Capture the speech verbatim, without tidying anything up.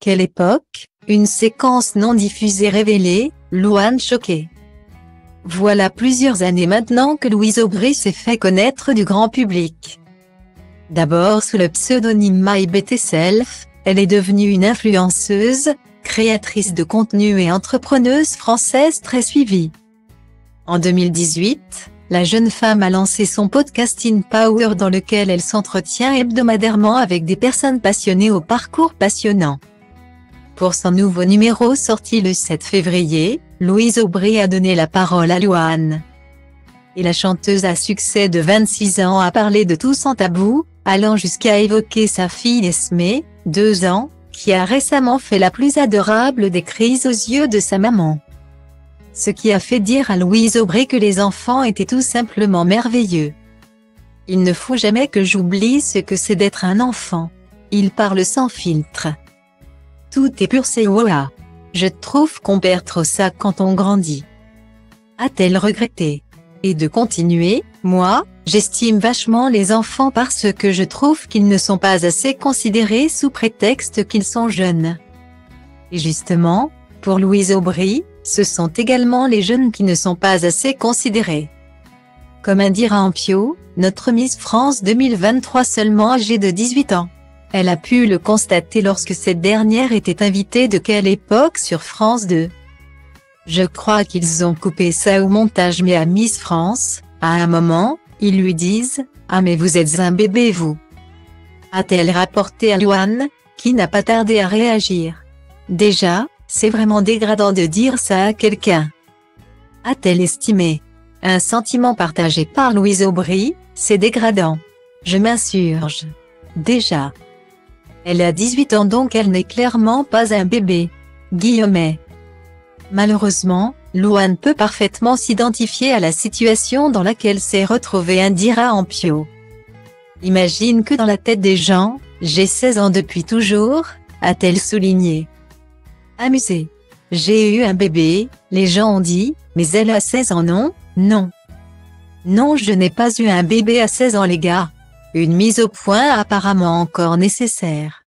Quelle époque, une séquence non diffusée révélée, Louane choquée. Voilà plusieurs années maintenant que Louise Aubry s'est fait connaître du grand public. D'abord sous le pseudonyme My Beauty Self, elle est devenue une influenceuse, créatrice de contenu et entrepreneuse française très suivie. En deux mille dix-huit, la jeune femme a lancé son podcast In Power dans lequel elle s'entretient hebdomadairement avec des personnes passionnées au parcours passionnant. Pour son nouveau numéro sorti le sept février, Louise Aubry a donné la parole à Louane. Et la chanteuse à succès de vingt-six ans a parlé de tout sans tabou, allant jusqu'à évoquer sa fille Esmée, deux ans, qui a récemment fait la plus adorable des crises aux yeux de sa maman. Ce qui a fait dire à Louise Aubry que les enfants étaient tout simplement merveilleux. Il ne faut jamais que j'oublie ce que c'est d'être un enfant. Il parle sans filtre. Tout est pur, c'est waouh. Je trouve qu'on perd trop ça quand on grandit. A-t-elle regretté? Et de continuer, moi, j'estime vachement les enfants parce que je trouve qu'ils ne sont pas assez considérés sous prétexte qu'ils sont jeunes. Et justement, pour Louise Aubry, ce sont également les jeunes qui ne sont pas assez considérés. Comme indira Ampio, notre Miss France deux mille vingt-trois seulement âgée de dix-huit ans. Elle a pu le constater lorsque cette dernière était invitée de Quelle époque sur France deux. Je crois qu'ils ont coupé ça au montage, mais à Miss France, à un moment, ils lui disent « Ah mais vous êtes un bébé vous !» a-t-elle rapporté à Louane, qui n'a pas tardé à réagir. Déjà, c'est vraiment dégradant de dire ça à quelqu'un. A-t-elle estimé. Un sentiment partagé par Louise Aubry, c'est dégradant. Je m'insurge. Déjà. Elle a dix-huit ans donc elle n'est clairement pas un bébé. Guillemets. Malheureusement, Louane peut parfaitement s'identifier à la situation dans laquelle s'est retrouvée indira Ampio. Imagine que dans la tête des gens, j'ai seize ans depuis toujours, a-t-elle souligné. Amusée. J'ai eu un bébé, les gens ont dit, mais elle a seize ans non, non. Non, je n'ai pas eu un bébé à seize ans les gars. Une mise au point apparemment encore nécessaire.